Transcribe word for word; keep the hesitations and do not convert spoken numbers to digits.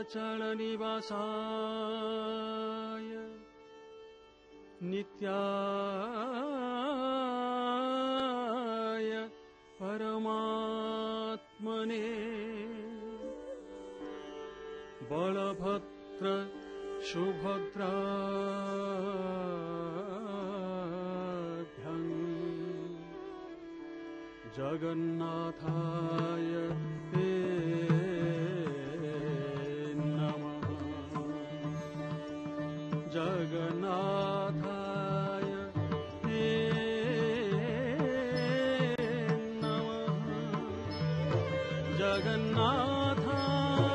नीलाचलनिवासाय नित्याय परमात्मने बलभद्र सुभद्राभ्यां जगन्नाथाय ते नमः। जगन्नाथाय ते नमः। जगन्नाथाय